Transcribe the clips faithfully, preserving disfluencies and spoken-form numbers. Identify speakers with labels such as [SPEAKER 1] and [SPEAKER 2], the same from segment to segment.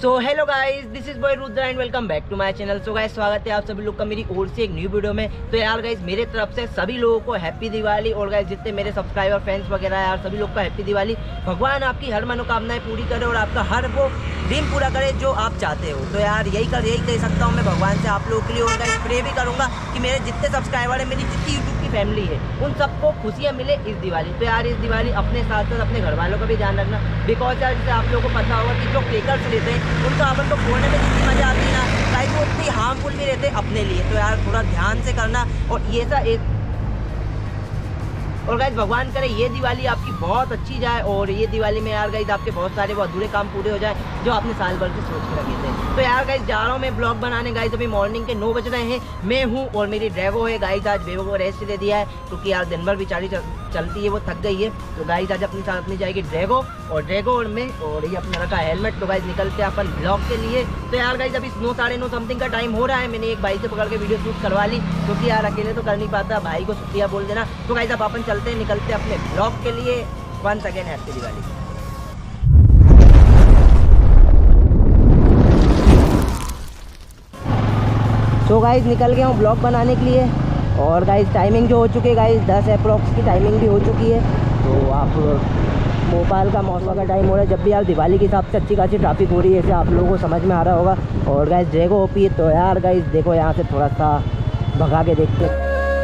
[SPEAKER 1] So hello guys, this is boy Rudra and welcome back to my channel. So guys, स्वागत है आप सभी लोग का मेरी ओर से एक न्यू वीडियो में। तो यार गाइस, मेरे तरफ से सभी लोगों को हैप्पी दिवाली। और गाइस, जितने मेरे सब्सक्राइबर फ्रेंड्स वगैरह है यार, सभी लोग का हैप्पी दिवाली। भगवान आपकी हर मनोकामनाएं पूरी करे और आपका हर वो ड्रीम पूरा करे जो आप चाहते हो। तो यार यही कर यही कह सकता हूँ मैं भगवान से आप लोगों के लिए। और गाइस, प्रे भी करूँगा कि मेरे जितने सब्सक्राइबर है, मेरी जितनी यूट्यूब की फैमिली है, उन सबको खुशियाँ मिले इस दिवाली। तो यार इस दिवाली अपने साथ साथ अपने घर वालों का भी ध्यान रखना। बिकॉज यार जैसे आप लोगों को पता होगा कि जो क्रेकर्स लेते हैं उनका अपन को फोड़ने में जितनी मजा आती है ना, लाइक वो उतनी हार्मफुल भी रहते अपने लिए। तो यार थोड़ा ध्यान से करना। और ये सा एक और गाइस, भगवान करे ये दिवाली आपकी बहुत अच्छी जाए। और ये दिवाली में यार गाइस, आपके बहुत सारे वो अधूरे काम पूरे हो जाए जो आपने साल भर से सोच के रखे थे। तो यार गाइस, जा रहा हूँ मैं ब्लॉग बनाने। गाइस अभी मॉर्निंग के नौ बज रहे हैं। मैं हूँ और मेरी ड्रैगो है। गाइस आज बेबो को रेस्ट दे दिया है क्योंकि यार दिन भर बेचारी चलती है, वो थक गई है। तो गाइस आज अपने साथ अपनी जाएगी ड्रैगो और ड्रैगो और मैं, और ये अपना रखा हेलमेट। तो गाइस निकलते हैं अपन ब्लॉग के लिए। तो यार गाइस अभी नौ साढ़े नौ समथिंग का टाइम हो रहा है। मैंने एक भाई से पकड़ के वीडियो शूट करवा ली क्योंकि यार अकेले तो कर नहीं पाता, भाई को शुक्रिया बोल देना। तो गाइस अब अपन चलते हैं, निकलते हैं अपने ब्लॉग के लिए। Once again happy Diwali. So guys निकल गया हूँ ब्लॉग बनाने के लिए। और गाइस टाइमिंग जो हो चुकी है गाइस, दस अप्रॉक्स की टाइमिंग भी हो चुकी है। तो आप भोपाल का मौसम का टाइम हो रहा है, जब भी यार दिवाली के हिसाब से अच्छी खासी ट्रैफिक हो रही है, ऐसे आप लोगों को समझ में आ रहा होगा। और गाइस ड्रैगो ओपी है। तो यार गाइस देखो, यहाँ से थोड़ा सा भगा के देखते हैं।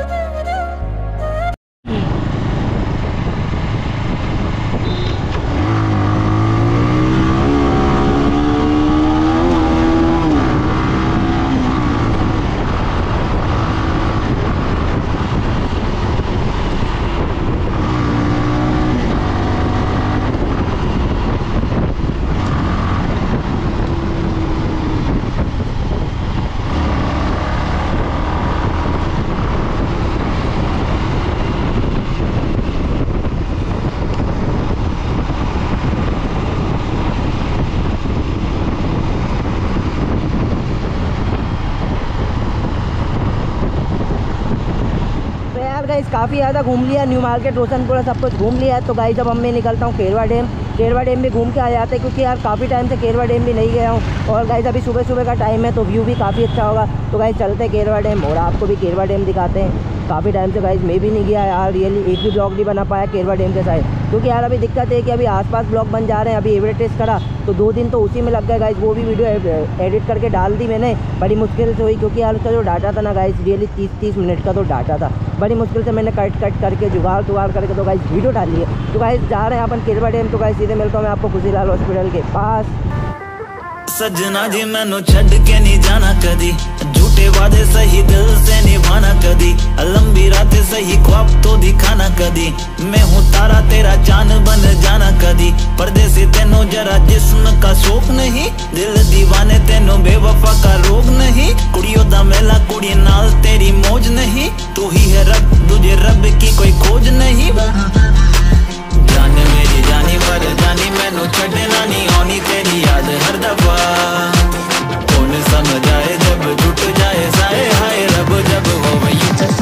[SPEAKER 1] गाइस काफ़ी ज़्यादा घूम लिया, न्यू मार्केट, रोशनपुरा सब कुछ घूम लिया है। तो गाइस जब अब मैं निकलता हूँ केरवा डैम। केरवा डैम भी घूम के आ जाते हैं क्योंकि यार काफ़ी टाइम से केरवा डैम भी नहीं गया हूँ। और गाइस अभी सुबह सुबह का टाइम है तो व्यू भी काफ़ी अच्छा होगा। तो गाइस चलते हैं केरवा डैम और आपको भी केरवा डैम दिखाते हैं। काफ़ी टाइम से गाइस मैं भी नहीं गया यार, रियली एक भी ब्लॉग नहीं बना पाया केरवा डैम के साइड। क्योंकि यार अभी दिक्कत है कि अभी आसपास ब्लॉग बन जा रहे हैं। अभी एवरेज टेस्ट करा तो दो दिन तो उसी में लग गए गाइस। वो भी वीडियो एडिट करके डाल दी मैंने, बड़ी मुश्किल से हुई क्योंकि यार उसका जो डाटा था ना गाइस, रियली तीस तीस मिनट का तो डाटा था। बड़ी मुश्किल से मैंने कट कट करके जुगाड़ जुगाड़ करके तो गाइस वीडियो डाली है। तो गाइस जा रहे हैं अपन केरवा डैम। तो गाइस सीधे मिलता हूँ मैं आपको खुशीलाल हॉस्पिटल के पास।
[SPEAKER 2] सजना जी मैनू छड़ के नहीं जाना कदी, झूठे वादे सही दिल से निभाना कदी, लंबी रातें सही ख्वाब तो दिखाना कदी। मैं हूँ तारा तेरा चांद बन जाना कदी, परदेसी तेनों जरा जिस्म का शौक नहीं, दिल दीवाने तेनों बेवफा का रोग नहीं। कुड़ियों दा मेला कुड़ी नाल तेरी मौज नहीं, तू ही है रब तुझे रब की कोई खोज नहीं। जान मेरी जानी पर जानी मैनू छड़ना नहीं आनी तेरी याद हर दफा। कौन समझ आए जब टूट जाए साए हाय रब जब हो वही।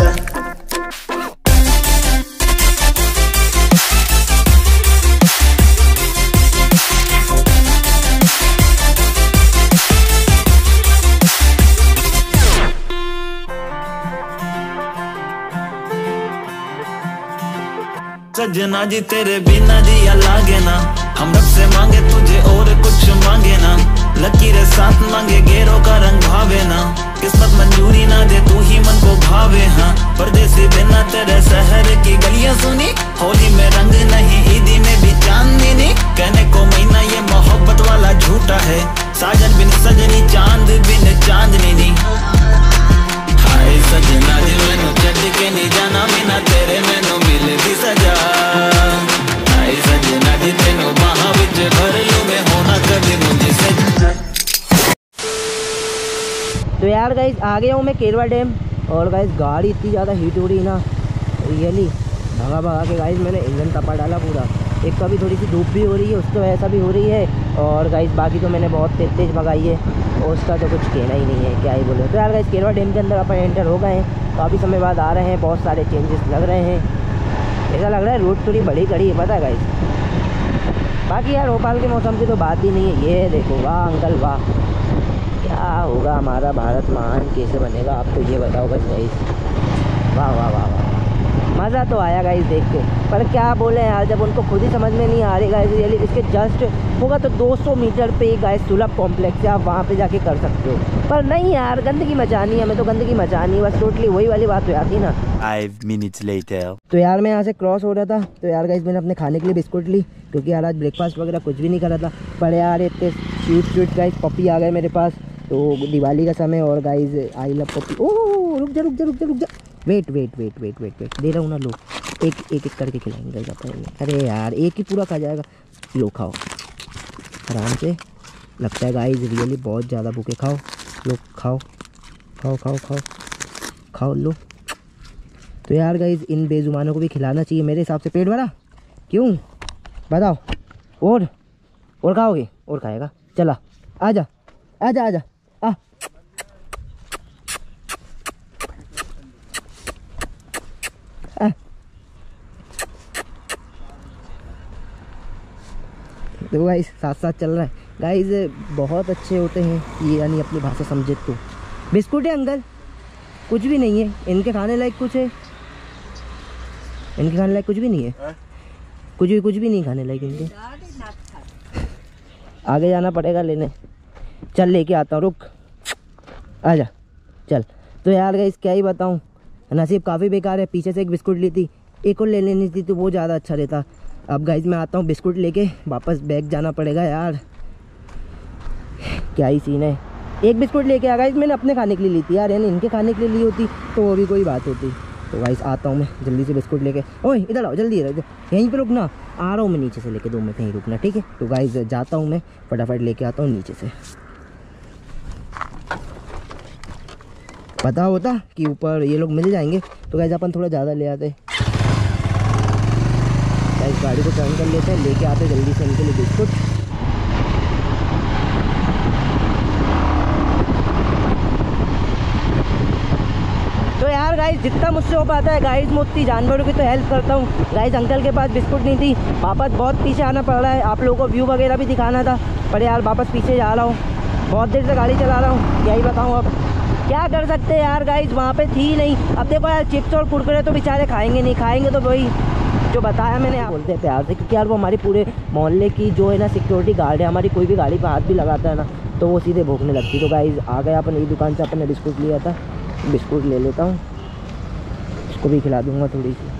[SPEAKER 2] सजना जी तेरे बिना दिया लागे ना, हम रब से मांगे तुझे और कुछ मांगे ना। लकीरें साथ मांगे गेरों का रंग भावे ना, किस्मत मंजूरी ना दे तू ही मन को भावे। हाँ परदेसी बिना तेरे शहर की गलियां सुनी, होली में रंग नहीं ईदी में भी चांदनी नहीं। कहने को महीना ये मोहब्बत वाला झूठा है, साजन बिन सजनी चांद बिन चांदनी नहीं। हाय सजना जी मैनू छड़ के नहीं जाना, बिना तेरे मैनू मिल भी सजा। हाय सजना जी तेनू बाहां विच भर लूं मैं, होना कभी मुझे सजा।
[SPEAKER 1] तो यार गाइस आ गया हूँ मैं केरवा डैम। और गाइस गाड़ी इतनी ज़्यादा हीट हो रही ना, रियली भगा भगा के गाइस मैंने इंजन तपा डाला पूरा। एक तो अभी थोड़ी सी धूप भी हो रही है, उसको ऐसा भी हो रही है। और गाइस बाकी तो मैंने बहुत तेज तेज भगाई है और उसका तो कुछ कहना ही नहीं है, क्या ही बोले। तो यार गाइस केरवा डैम के अंदर अपन एंटर हो गए हैं, काफ़ी समय बाद आ रहे हैं। बहुत सारे चेंजेस लग रहे हैं, ऐसा लग रहा है रोड थोड़ी बड़ी कड़ी है, पता है गाइस। बाकी यार भोपाल के मौसम की तो बात ही नहीं है। ये देखो वाह अंकल वाह, क्या होगा हमारा भारत महान कैसे बनेगा आप तो ये बताओ बस गाइस। वाह वाह वाह वाह, मज़ा तो आया गाइस देख के, पर क्या बोले यार जब उनको खुद ही समझ में नहीं आ रही गाइस। रियली इसके जस्ट होगा तो दो सौ मीटर पे गाइस सुलभ कॉम्प्लेक्स है, आप वहाँ पे जाके कर सकते हो। पर नहीं यार गंदगी मचानी है, हमें तो गंदगी मचानी है बस, टोटली वही वाली बात हो जाती ना।
[SPEAKER 3] Five minutes later.
[SPEAKER 1] तो यार मैं यहाँ से क्रॉस हो रहा था तो यार गाइस मैंने अपने खाने के लिए बिस्कुट ली, क्योंकि यार आज ब्रेकफास्ट वगैरह कुछ भी नहीं करा था। पर यार इतने स्वीट स्वीट गाइस पपी आ गए मेरे पास, तो दिवाली का समय और guys I love puppy. Oh रुक जा रुक जा रुक जा रुक जा, wait wait wait wait wait wait दे रहा हूँ ना, लो एक एक एक करके खिलाएंगे गाइस। अरे यार एक ही पूरा खा जाएगा, लो खाओ आराम से। लगता है गाइस रियली बहुत ज़्यादा भूखे, खाओ लो खाओ खाओ खाओ खाओ खाओ लो। तो यार गाइस इन बेजुबानों को भी खिलाना चाहिए मेरे हिसाब से। पेट भरा क्यों बताओ, और और खाओगे और खाएगा, चला आजा आजा आजा आ। आ तो गाइस साथ साथ चल रहा है गाइस, बहुत अच्छे होते हैं ये, यानी अपनी भाषा समझे तो। बिस्कुट है अंकल, कुछ भी नहीं है इनके खाने लायक, कुछ है इनके खाने लायक कुछ भी नहीं है, कुछ भी कुछ भी नहीं खाने लायक इनके। आगे जाना पड़ेगा लेने, चल लेके आता हूँ रुक, आजा चल। तो यार गाइस क्या ही बताऊँ, नसीब काफ़ी बेकार है। पीछे से एक बिस्कुट ली थी, एक और ले लेनी थी तो वो ज़्यादा अच्छा रहता। अब गाइस मैं आता हूँ बिस्कुट लेके, वापस बैग जाना पड़ेगा यार, क्या ही सीन है। एक बिस्कुट लेके आ गाइस, मैंने अपने खाने के लिए ली थी यार, यानी इनके खाने के लिए ली होती तो वो भी कोई बात होती। तो गाइस आता हूँ मैं जल्दी से बिस्कुट लेके। ओए इधर आओ जल्दी, यहीं पे रुकना, आ रहा हूँ मैं नीचे से लेके, दो मिनट यहीं रुकना ठीक है। तो गाइस जाता हूँ मैं, फटाफट लेके आता हूँ नीचे से। पता होता कि ऊपर ये लोग मिल जाएंगे तो गाइस अपन थोड़ा ज़्यादा ले आते। गाइस गाड़ी को टर्न कर लेते हैं, लेके आते जल्दी से इनके लिए बिस्कुट। तो यार गाइस जितना मुझसे हो पाता है गाइस मैं उतनी जानवरों की तो हेल्प करता हूँ। गाइस अंकल के पास बिस्कुट नहीं थी, वापस बहुत पीछे आना पड़ रहा है। आप लोगों को व्यू वगैरह भी दिखाना था, पर यार वापस पीछे जा रहा हूँ, बहुत देर से गाड़ी चला रहा हूँ, क्या ही बताऊँ अब क्या कर सकते हैं यार। गाइस वहाँ पे थी नहीं, अब देखो यार चिप्स और कुरकुरे तो बेचारे खाएंगे नहीं, खाएंगे तो वही जो बताया मैंने, बोलते हैं प्यार से, क्योंकि यार वो हमारी पूरे मोहल्ले की जो है ना सिक्योरिटी गार्ड है। हमारी कोई भी गाड़ी पर हाथ भी लगाता है ना तो वो सीधे भौंकने लगती। तो गाइस आ गए अपन, ये दुकान से अपन ने बिस्कुट लिया था, बिस्कुट ले लेता हूँ, इसको भी खिला दूँगा थोड़ी सी।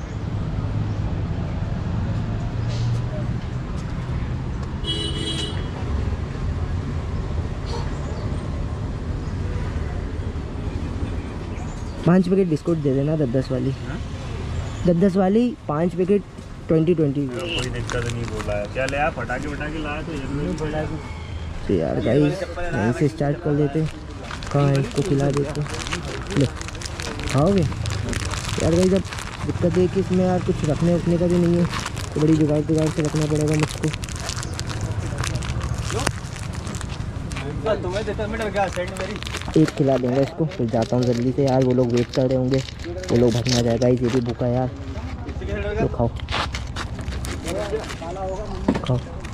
[SPEAKER 1] पाँच पैकेट बिस्कुट दे देना, दस दस वाली, दस दस वाली पाँच पैकेट ट्वेंटी ट्वेंटी।
[SPEAKER 4] कोई दिक्कत नहीं, बोला है क्या ले आया, पटाखे पटाखे लाया तो ये।
[SPEAKER 1] तो यार गाइस यहीं से स्टार्ट कर लेते, कहाँ है इसको खिला देते, ले खाओगे यार। गाइस अब दिक्कत है कि इसमें यार कुछ रखने रखने का भी नहीं है, तो बड़ी जुगाड़ जुगाड़ से रखना पड़ेगा मुझको। एक खिला देंगे इसको, फिर जाता हूँ जल्दी से यार, वो लोग वेट कर रहे होंगे, वो लोग भगना जाएगा, ये भी भूखा है यार। तो खाओ खाओ,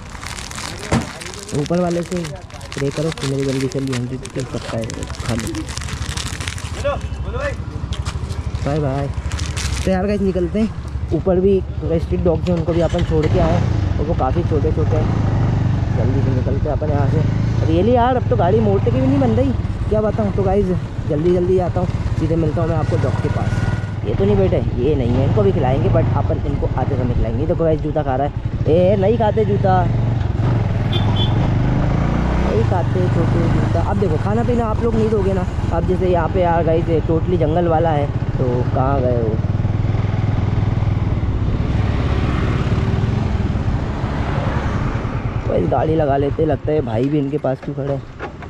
[SPEAKER 1] ऊपर वाले से प्रे करो कि मेरी जल्दी से हंड्रेड के सकता है, खा लो, बाय बाय। तो यार गाइस निकलते हैं, ऊपर भी स्ट्रीट डॉग्स हैं उनको भी अपन छोड़ के आए और वो काफ़ी छोटे छोटे हैं। जल्दी से निकलते हैं अपन यहाँ से। रियली यार अब तो गाड़ी मोड़ते की भी नहीं बन रही, क्या बताऊँ। तो गाइस जल्दी जल्दी आता हूँ, सीधे मिलता हूँ मैं आपको डॉग के पास। ये तो नहीं बेटे, ये नहीं है, इनको भी खिलाएंगे बट अपन इनको आते समय खिलाएंगे। देखो गाइस जूता खा रहा है, ए नहीं खाते जूता, नहीं खाते छोटे जूता। अब देखो खाना पीना आप लोग नहीं दोगे ना, अब जैसे यहाँ पे यार गाइस टोटली जंगल वाला है, तो कहाँ गए हो। गाइस गाड़ी लगा लेते, लगता है भाई भी इनके पास क्यों खड़ा है।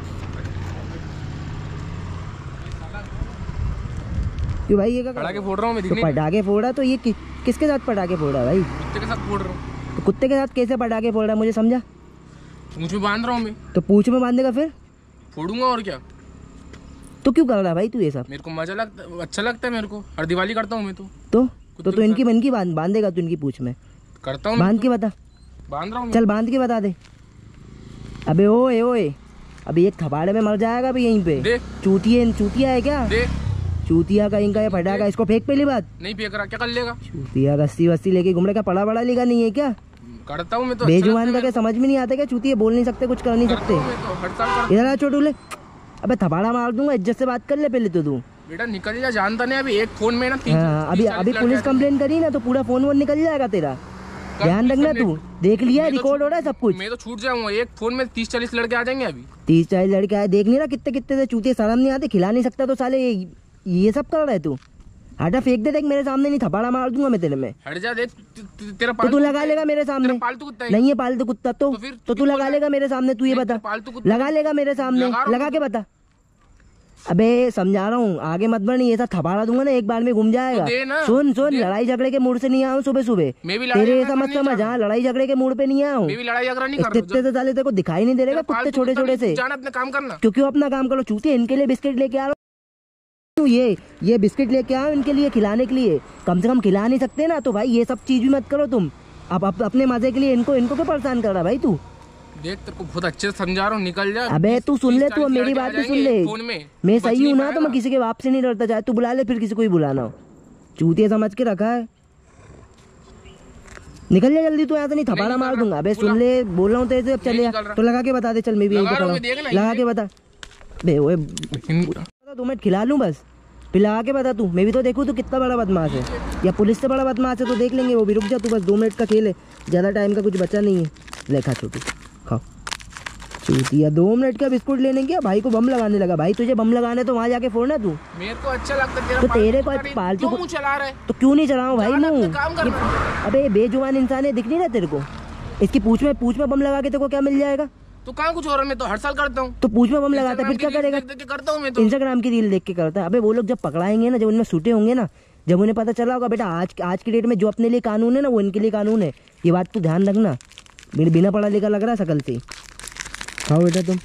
[SPEAKER 1] क्यों भाई ये क्या
[SPEAKER 5] पटाखे फोड़ रहा हूँ मैं,
[SPEAKER 1] तो पटाखे फोड़ रहा, तो ये कि, किसके साथ पटाखे फोड़ रहा है भाई?
[SPEAKER 5] कुत्ते के साथ फोड़ रहा हूँ।
[SPEAKER 1] तो कुत्ते के साथ कैसे पटाखे फोड़ रहा है, मुझे समझा।
[SPEAKER 5] पूंछ में बांध रहा हूँ मैं।
[SPEAKER 1] तो पूंछ में बांधेगा फिर
[SPEAKER 5] फोड़ूंगा और क्या।
[SPEAKER 1] तो क्यों कर रहा है भाई तू ये सब?
[SPEAKER 5] मेरे को मजा लगता है, अच्छा लगता है मेरे को, हर दिवाली करता हूँ मैं तो।
[SPEAKER 1] तो तो, तो इनकी मन की बांध बांधेगा तू इनकी पूंछ में,
[SPEAKER 5] करता हूँ
[SPEAKER 1] बांध के बता।
[SPEAKER 5] बांध रहा हूँ।
[SPEAKER 1] चल बांध के बता दे। अबे ओए ओए, अभी एक थपाड़े में मर जाएगा अभी यहीं पे।
[SPEAKER 5] देख
[SPEAKER 1] चूतिया चूतिया है क्या?
[SPEAKER 5] देख
[SPEAKER 1] चूतिया का इनका ये फटाका, इसको फेंक पहली बात।
[SPEAKER 5] नहीं फेंक रहा, क्या कर लेगा?
[SPEAKER 1] चूतिया रस्सी वस्सी लेके घूम रहे, का पड़ा बड़ा लिखा नहीं है क्या?
[SPEAKER 5] करता हूँ मैं तो।
[SPEAKER 1] बेजुबान का क्या समझ में नहीं आता क्या? चूतिया बोल नहीं सकते, कुछ कर नहीं सकते।
[SPEAKER 5] हर साल
[SPEAKER 1] इधर आ छोटू ले। अबे थपाड़ा मार दूंगा, इज्जत से बात कर ले पहले तो तू।
[SPEAKER 5] बेटा निकल जा, जानता नहीं अभी एक फोन में ना तीन
[SPEAKER 1] हाँ, अभी अभी पुलिस कंप्लेंट करी ना तो पूरा फोन वोन निकल जाएगा तेरा। ध्यान रखना तू, देख लिया रिकॉर्ड हो रहा है सब कुछ।
[SPEAKER 5] मैं तो छूट जाऊंगा, एक फोन में तीस चालीस लड़के आ जाएंगे अभी।
[SPEAKER 1] तीस चालीस लड़के आए, देख नहीं रहा कितने कितने से चूतिया, शर्म नहीं आती, खिला नहीं सकता तो साले ये, ये सब कर रहा है तू। हटा फेंक दे, देख मेरे सामने नहीं, थपाड़ा मार दूंगा मैं तेरे में।
[SPEAKER 5] हट जा, देख तेरा
[SPEAKER 1] तो तू लगा लेगा मेरे सामने?
[SPEAKER 5] तेरा पालतू कुत्ता है।
[SPEAKER 1] नहीं है पालतू कुत्ता तो
[SPEAKER 5] तो फिर
[SPEAKER 1] तो तू लगा लेगा मेरे सामने? तू ये
[SPEAKER 5] नहीं,
[SPEAKER 1] बता,
[SPEAKER 5] पालतू कुत्ता
[SPEAKER 1] लगा लेगा मेरे सामने?
[SPEAKER 5] लगा रहा हूं।
[SPEAKER 1] लगा के बता। अबे समझा रहा हूँ, आगे मत बढ़, ये सब थपाड़ा दूंगा ना एक बार में घूम जाएगा।
[SPEAKER 5] तो दे ना,
[SPEAKER 1] सुन सुन,
[SPEAKER 5] दे।
[SPEAKER 1] लड़ाई झगड़े के मूड से नहीं आऊँ सुबह सुबह।
[SPEAKER 5] मैं भी लड़ाई
[SPEAKER 1] तेरे
[SPEAKER 5] झगड़ा
[SPEAKER 1] ऐसा मत
[SPEAKER 5] नहीं
[SPEAKER 1] समझ, हाँ लड़ाई झगड़े के मूड पे नहीं आऊँ।
[SPEAKER 5] मैं भी लड़ाई झगड़ा नहीं कर
[SPEAKER 1] इतने
[SPEAKER 5] रहा
[SPEAKER 1] इतने से साले तेरे को दिखाई नहीं दे रहेगा कुत्ते छोटे छोटे से।
[SPEAKER 5] जाना अपना काम करना।
[SPEAKER 1] क्यों क्यों अपना काम करो चूतिया, इनके लिए बिस्किट लेके आ रहा हूँ, ये ये बिस्किट लेके आओ इनके लिए खिलाने के लिए। कम से कम खिला नहीं सकते ना, तो भाई ये सब चीज भी मत करो तुम। अब अप, अपने मजे के लिए इनको इनको क्यों परेशान कर रहा भाई तू?
[SPEAKER 5] देख तेरे को बहुत अच्छे से समझा रहा हूँ, निकल जा।
[SPEAKER 1] अबे तू सुन ले, तू मेरी बात भी सुन ले।
[SPEAKER 5] फोन में
[SPEAKER 1] मैं सही हूँ ना, तो मैं किसी के बाप से नहीं डरता, चाहे तू बुला ले फिर किसी को ही बुलाना हो। चूतिया समझ के रखा है, निकल जा जल्दी, तू यहाँ से नहीं थपाड़ा मार दूंगा। अबे सुन ले, बोल रहा हूँ तेरे से, अब चले तो लगा के बता दे। चल मैं भी यही बता, लगा के बता। बे ओए दो मिनट खिला लूँ बस, फिर लगा के बता तू। मैं भी तो देखूँ तू कितना बड़ा बदमाश है, या पुलिस से बड़ा बदमाश है तो देख लेंगे वो भी। रुक जा तू, बस दो मिनट का खेल है, ज़्यादा टाइम का कुछ बचा नहीं है। ले खा छोटू, खाओ। चूतिया दो मिनट का बिस्कुट लेने गया, भाई को बम लगाने लगा। भाई तुझे बम लगाने तो वहाँ जाके फोड़ना तू।
[SPEAKER 5] मेरे को अच्छा लगता है तेरा
[SPEAKER 1] तो तेरे को
[SPEAKER 5] पालतू
[SPEAKER 1] पालतू
[SPEAKER 5] क्यों मुंह चला रहा है?
[SPEAKER 1] तो क्यों नहीं चलाऊं भाई
[SPEAKER 5] जाना,
[SPEAKER 1] मुंह?
[SPEAKER 5] अपना काम करना।
[SPEAKER 1] अबे बेजुबान इंसान है, दिख नहीं रहा तेरे को? इसकी पूंछ में पूंछ में बम लगा के तेरे को क्या मिल जाएगा?
[SPEAKER 5] तो कहाँ कुछ हो रहा है, मैं तो हर साल करता हूँ।
[SPEAKER 1] तो पूंछ में बम लगाता है फिर क्या करेगा?
[SPEAKER 5] करता हूँ मैं तो।
[SPEAKER 1] इंस्टाग्राम की रील देख के करता है। अबे वो लोग जब पकड़ाएंगे ना, जब उनमें सूटे होंगे ना, जब उन्हें पता चला होगा बेटा आज आज की डेट में जो अपने लिए कानून है ना वो इनके लिए कानून है, ये बात तू ध्यान रखना। बिना पढ़ा लिखा लग रहा है शकल से। खाओ बेटा तुम,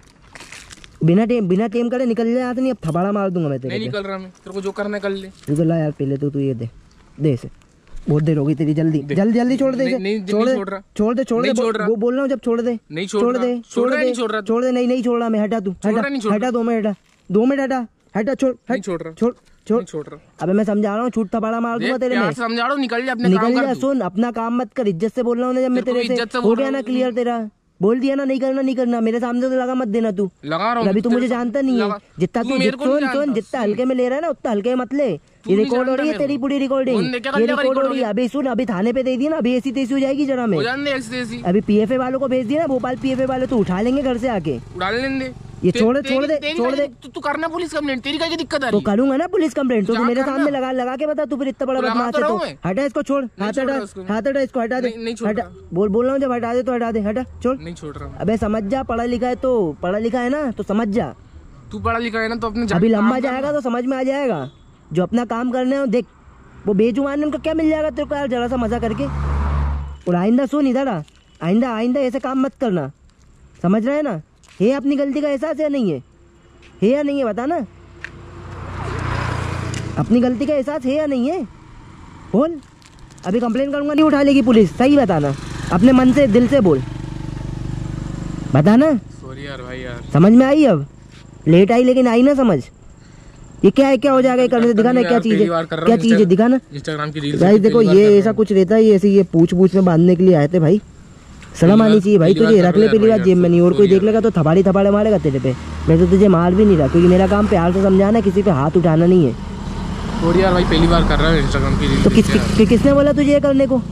[SPEAKER 1] बिना टेम बिना टेम करे निकल जाए नहीं, अब थपाड़ा मार दूंगा मैं तेरे।
[SPEAKER 5] नहीं निकल रहा मैं, तेरे को जो करना है कर ले।
[SPEAKER 1] तू तो ला यार पहले तो तू ये दे दे इसे, बहुत देर हो गई तेरी, जल्दी जल्दी जल्दी छोड़ दे इसे। छोड़ दे छोड़ दे छोड़ दे, वो बोल रहा हूँ जब छोड़ दे।
[SPEAKER 5] नहीं
[SPEAKER 1] छोड़ दे छोड़ दे छोड़ दे, नहीं नहीं छोड़ रहा मैं, हटा तू हटा हटा, दो मिनट हटा, दो मिनट हटा हटा, छोड़
[SPEAKER 5] छोड़ रहा
[SPEAKER 1] छोड़ छोड़
[SPEAKER 5] छोड़ रहा।
[SPEAKER 1] अबे मैं समझा रहा हूँ, छूट थपाड़ा मार दूंगा तेरे में।
[SPEAKER 5] समझा रहा हूँ, निकल जा अपने काम
[SPEAKER 1] निकल
[SPEAKER 5] कर
[SPEAKER 1] जा।
[SPEAKER 5] तू।
[SPEAKER 1] सुन अपना काम मत कर, इज्जत से बोल रहा हूँ जब मैं तेरे से, हो गया ना क्लियर तेरा? बोल दिया ना, नहीं करना नहीं करना, मेरे सामने तो लगा मत देना तू।
[SPEAKER 5] लगा रहा हूँ
[SPEAKER 1] अभी तू मुझे जानता नहीं है, जितना तू सुन सुन जितना हल्के में ले रहा है ना उतना हल्के मत ले। ये रिकॉर्ड हो रही है तेरी पूरी रिकॉर्डिंग, ये रिकॉर्ड हो रही है। अभी सुन, अभी थाने पे दे दी ना, अभी ऐसी तेजी हो जाएगी जरा में। अभी पीएफए वालों को भेज दिया ना, भोपाल पीएफए वाले तो उठा लेंगे घर से आके,
[SPEAKER 5] उड़ा लेंगे।
[SPEAKER 1] ये छोड़ दे छोड़ दे छोड़ दे।
[SPEAKER 5] तू करना पुलिस कंप्लेंट, तेरी क्या दिक्कत आ
[SPEAKER 1] तो
[SPEAKER 5] रही है?
[SPEAKER 1] करूंगा ना पुलिस कंप्लेंट, तो तू मेरे सामने लगा लगा के बता, तू फिर इतना बड़ा बदमाश है तो हटा इसको, छोड़ हाथ हटा हाथ हटा इसको, हटा दे हटा, बोल बोल रहा हूँ जब हटा दे तो हटा दे, हटा छोड़।
[SPEAKER 5] नहीं छोड़ रहा।
[SPEAKER 1] अबे समझ जा, पढ़ा लिखा है तो पढ़ा लिखा है ना तो समझ जा।
[SPEAKER 5] तू पढ़ा लिखा है ना तो अपने
[SPEAKER 1] अभी लंबा जाएगा तो समझ में आ जाएगा, जो अपना काम करने हो देख। वो बेजुबान उनका क्या मिल जाएगा तेरे को यार, जरा सा मजा करके। और आइंदा सुन इधर आ, आइंदा आइंदा ऐसे काम मत करना, समझ रहे है ना? है अपनी गलती का एहसास है नहीं है? है या नहीं है बता ना, अपनी गलती का एहसास है या नहीं है? बोल। अभी कंप्लेन करूंगा नहीं उठा लेगी पुलिस, सही बताना, अपने मन से दिल से बोल, बताना।
[SPEAKER 5] सॉरी यार भाई यार,
[SPEAKER 1] समझ में आई? अब लेट आई लेकिन आई ना समझ। ये क्या है, क्या हो जाएगा करने से, दिखाना क्या चीज है, क्या चीज है दिखाना।
[SPEAKER 5] इंस्टाग्राम की रील
[SPEAKER 1] भाई देखो ये ऐसा कुछ रहता है, ऐसे ये पूछ पूछ में बांधने के लिए आए थे भाई, शर्म आनी चाहिए भाई तुझे। रख ले पहली बात जेब में, नहीं और कोई देख लेगा तो थपाड़ी थपाड़े मारेगा तेरे पे। मैं तो तुझे मार भी नहीं रहा, क्योंकि मेरा काम प्यार से समझाना है, किसी पे हाथ उठाना नहीं है।
[SPEAKER 5] सॉरी यार भाई, पहली बार कर रहा है इंस्टाग्राम की रील।
[SPEAKER 1] तो किस कि, किसने बोला तुझे ये करने को?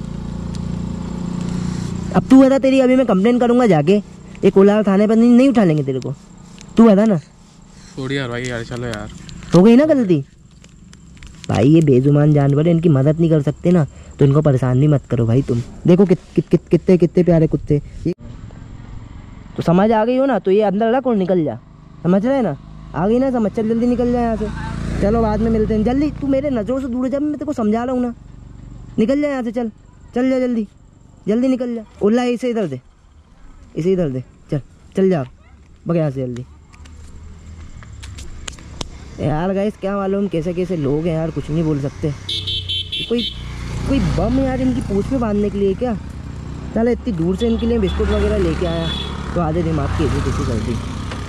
[SPEAKER 1] अब तू बता, तेरी अभी मैं कंप्लेन करूंगा जाके, एक कोलार थाने पर नहीं, नहीं उठा लेंगे तेरे को, तू बता ना।
[SPEAKER 5] सॉरी यार भाई यार, चलो यार
[SPEAKER 1] हो गई ना गलती। भाई ये बेजुबान जानवर है, इनकी मदद नहीं कर सकते ना तो इनको परेशान भी मत करो भाई तुम। देखो कित, कित, कित, कितने कितने प्यारे कुत्ते। तो समझ आ गई हो ना, तो ये अंदर रख और निकल जा, समझ रहे ना? आ गई ना समझ, चल जल्दी निकल जाए यहाँ से। चलो बाद में मिलते हैं, जल्दी तू मेरे नज़रों से दूर जा, मैं तेरे को समझा रहा हूँ ना। निकल जाए यहाँ से, चल चल जा जल्दी जल्दी निकल जा। उल्ला इसे इधर दे, इसे इधर दे, चल चल जा बग यहाँ से जल्दी। यार गाइस क्या मालूम कैसे कैसे लोग हैं यार, कुछ नहीं बोल सकते। कोई कोई बम यार इनकी पूंछ में बांधने के लिए क्या? चल इतनी दूर से इनके लिए बिस्कुट वगैरह लेके आया तो आधे दिमाग की इसी कर दी।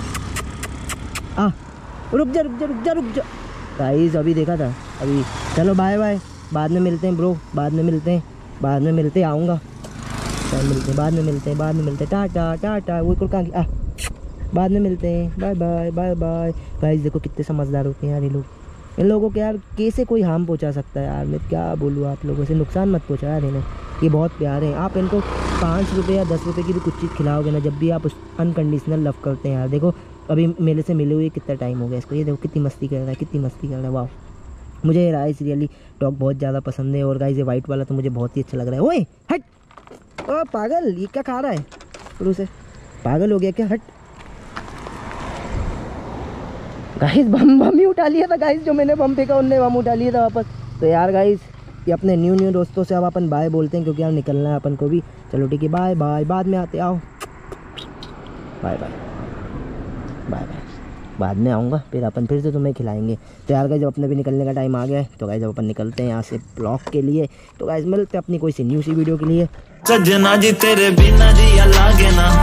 [SPEAKER 1] आ रुक जा रुक जा रुक जा रुक जा गाइस, अभी देखा था अभी। चलो बाय बाय, बाद में मिलते हैं ब्रो, बाद में मिलते हैं, बाद में मिलते हैं, आऊँगा मिलते हैं, बाद में मिलते हैं, बाद में मिलते हैं, टाटा टाटा। वो कहाँ आ बाद में मिलते हैं, bye bye bye bye. Guys देखो कितने समझदार होते हैं यार ये लोग, इन लोगों को यार कैसे कोई हार्म पहुंचा सकता है यार। मैं क्या बोलूँ आप लोगों से, नुकसान मत पहुंचा यार इन्हें, ये बहुत प्यारे हैं। आप इनको पाँच रुपये या दस रुपये की भी कुछ चीज़ खिलाओगे ना, जब भी आप उस अनकंडीशनल लव करते हैं यार। देखो अभी मेरे से मिले हुए कितना टाइम हो गया इसको, ये देखो कितनी मस्ती कर रहा है, कितनी मस्ती कर रहा है। वाह, मुझे ये राइस रियली डॉग बहुत ज़्यादा पसंद है। और गाइस ये वाइट वाला तो मुझे बहुत ही अच्छा लग रहा है। ओए हट, ओ पागल, ये क्या खा रहा है शुरू से, पागल हो गया क्या? हट गाइस, बम बम ही उठा लिया था गाइस, जो मैंने बम फेंका उनने बम उठा लिया था वापस। तो यार गाइस ये अपने न्यू न्यू दोस्तों से अब अपन बाय बोलते हैं, क्योंकि यार निकलना है अपन को भी। चलो ठीक है, बाय बाय, बाद में आते, आओ बाय बाय बाय बाय, बाद में आऊँगा फिर अपन फिर से तुम्हें खिलाएंगे। तो यार गाइस जब अपने भी निकलने का टाइम आ गया है, तो गाइस जब अपन निकलते हैं यहाँ से ब्लॉग के लिए, तो गाइस मिलते हैं अपनी कोई सी न्यू सी वीडियो के लिए।
[SPEAKER 2] सजना जी तेरे बिना जी लागे ना,